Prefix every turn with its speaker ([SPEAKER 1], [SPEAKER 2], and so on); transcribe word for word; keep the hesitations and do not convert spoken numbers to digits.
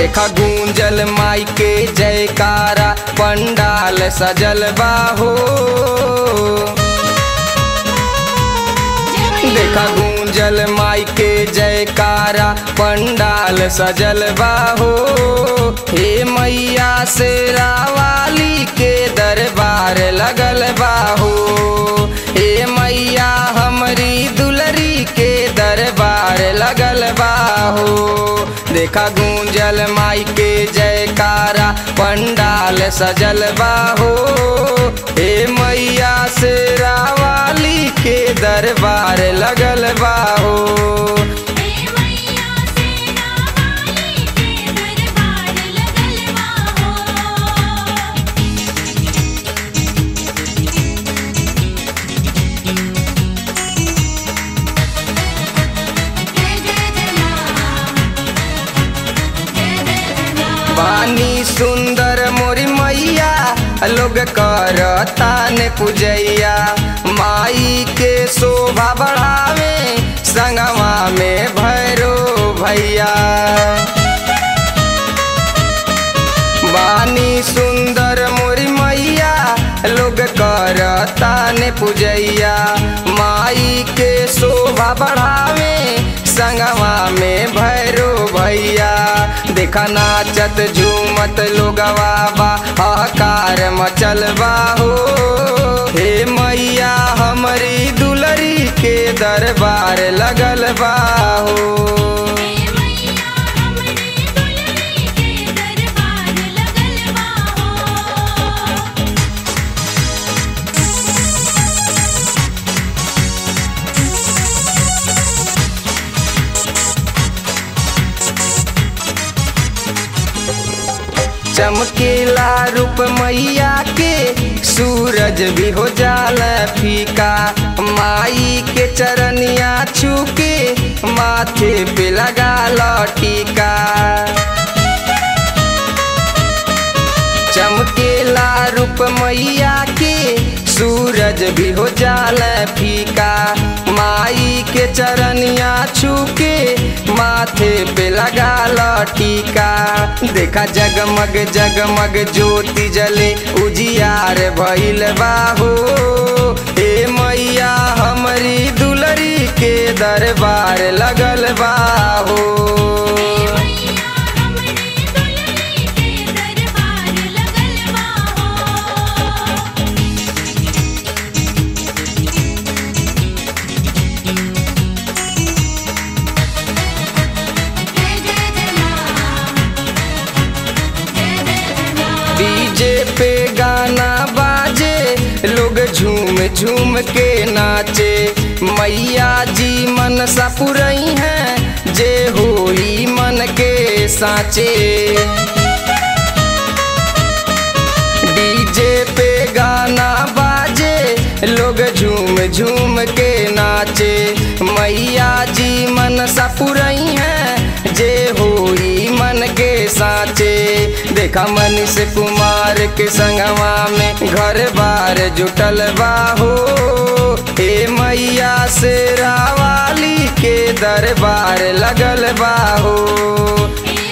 [SPEAKER 1] देखा गूंजल माई के जयकारा पंडाल सजल बाहो। देखा गूंजल माई के जयकारा पंडाल सजल बाहो। हे मैया शेरा वाली के दरबार लगल बाहो। हे मैया हमरी दुलरी के दरबार लगल बाहो। देखा गूंजल माई के जयकारा पंडाल सजल बाहो। हे मैया शेरा वाली के दरबार लगल बाहो। बानी सुंदर मोरी मैया लोग करता ने पूजैया। माई के शोभा बढ़ावे संगवा में भैरो भैया। बानी सुंदर मोरी मैया लोग करता ने पूजैया। माई के शोभा बढ़ावे संगवा में भैरो भैया। देखा नाचत झूमत लोगवा बा हाकार मचल बाहो। हे मैया हमरी दुलरी के दरबार लगल बाहो। चमकेला रूप मैया के सूरज भी हो जाला फीका। माई के चरनिया छू के माथे पे लगा टीका। चमकेला रूप मैया के सूरज भी हो जाला फीका। माई के चरनिया छू के माथे पे लगा टीका। देखा जगमग जगमग ज्योति जले उजियार भइल बाहो। हे मैया हमरी दुलरी के दरबार लगल बाहो। डीजे पे गाना बाजे लोग झूम झूम के नाचे। मैया जी मनसा पुरई है जे होई मन के साचे। डीजे पे गाना बाजे लोग झूम झूम के नाचे। मैया जी मनसा पुरई है जे होई मन के साचे। देखा मनीष कुमार के संगवा में घर बार जुटल बाहो। हे मैया शेरा वाली के दरबार लगल बाहो।